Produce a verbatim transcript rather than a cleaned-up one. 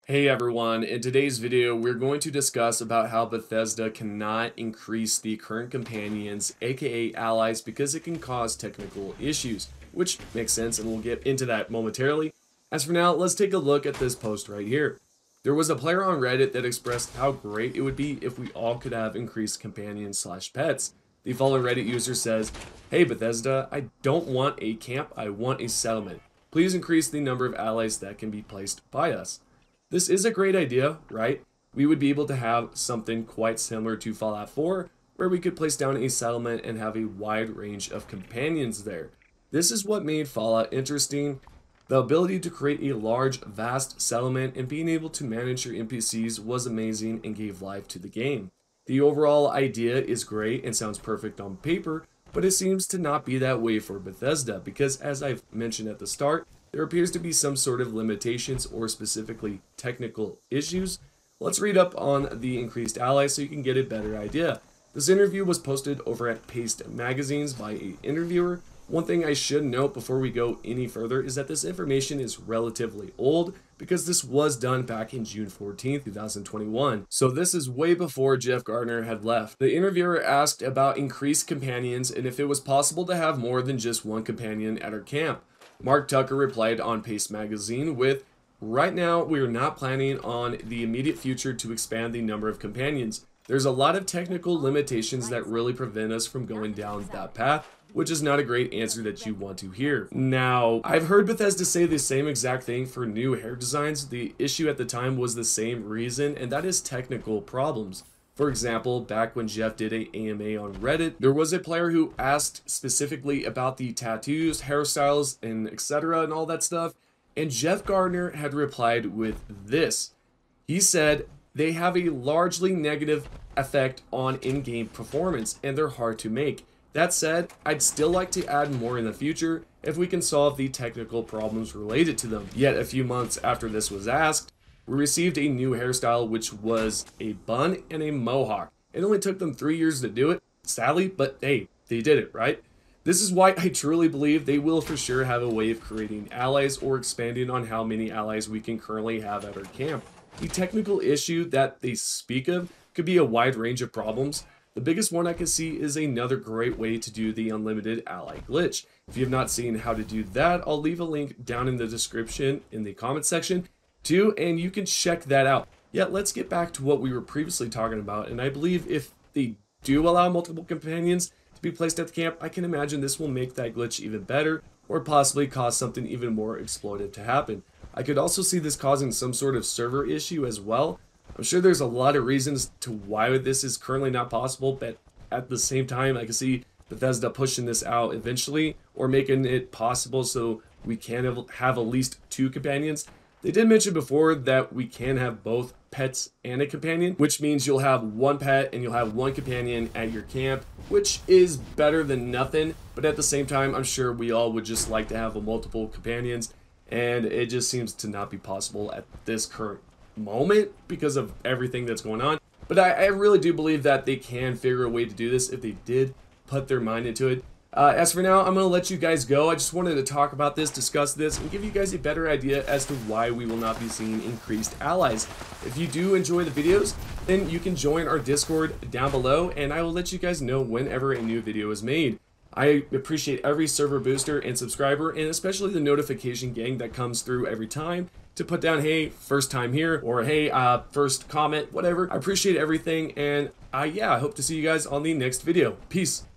Hey everyone, in today's video we're going to discuss about how Bethesda cannot increase the current companions, aka allies, because it can cause technical issues, which makes sense and we'll get into that momentarily. As for now, let's take a look at this post right here. There was a player on Reddit that expressed how great it would be if we all could have increased companions slash pets. The following Reddit user says, "Hey Bethesda, I don't want a camp, I want a settlement. Please increase the number of allies that can be placed by us." This is a great idea, right? We would be able to have something quite similar to Fallout four, where we could place down a settlement and have a wide range of companions there. This is what made Fallout interesting. The ability to create a large, vast settlement and being able to manage your N P Cs was amazing and gave life to the game. The overall idea is great and sounds perfect on paper, but it seems to not be that way for Bethesda because, as I've mentioned at the start, there appears to be some sort of limitations or specifically technical issues. Let's read up on the increased allies so you can get a better idea. This interview was posted over at Paste Magazines by an interviewer. One thing I should note before we go any further is that this information is relatively old because this was done back in June fourteenth, two thousand twenty-one. So this is way before Jeff Gardner had left. The interviewer asked about increased companions and if it was possible to have more than just one companion at our camp. Mark Tucker replied on Paste Magazine with, "Right now, we are not planning on the immediate future to expand the number of companions. There's a lot of technical limitations that really prevent us from going down that path, which is not a great answer that you want to hear." Now, I've heard Bethesda say the same exact thing for new hair designs. The issue at the time was the same reason, and that is technical problems. For example, back when Jeff did a AMA on Reddit, there was a player who asked specifically about the tattoos, hairstyles, and et cetera and all that stuff, and Jeff Gardner had replied with this. He said, "They have a largely negative effect on in-game performance, and they're hard to make. That said, I'd still like to add more in the future if we can solve the technical problems related to them." Yet a few months after this was asked, we received a new hairstyle, which was a bun and a mohawk. It only took them three years to do it, sadly, but hey, they did it, right? This is why I truly believe they will for sure have a way of creating allies or expanding on how many allies we can currently have at our camp. The technical issue that they speak of could be a wide range of problems. The biggest one I can see is another great way to do the unlimited ally glitch. If you have not seen how to do that, I'll leave a link down in the description in the comment section too, and you can check that out. Yeah, let's get back to what we were previously talking about, and I believe if they do allow multiple companions to be placed at the camp, I can imagine this will make that glitch even better, or possibly cause something even more exploitive to happen. I could also see this causing some sort of server issue as well. I'm sure there's a lot of reasons to why this is currently not possible, but at the same time, I can see Bethesda pushing this out eventually, or making it possible so we can have, have at least two companions. They did mention before that we can have both pets and a companion, which means you'll have one pet and you'll have one companion at your camp, which is better than nothing. But at the same time, I'm sure we all would just like to have a multiple companions, and it just seems to not be possible at this current moment because of everything that's going on. But I, I really do believe that they can figure a way to do this if they did put their mind into it. Uh, as for now, I'm going to let you guys go. I just wanted to talk about this, discuss this, and give you guys a better idea as to why we will not be seeing increased allies. If you do enjoy the videos, then you can join our Discord down below, and I will let you guys know whenever a new video is made. I appreciate every server booster and subscriber, and especially the notification gang that comes through every time to put down, hey, first time here, or hey, uh, first comment, whatever. I appreciate everything, and uh, yeah, I hope to see you guys on the next video. Peace.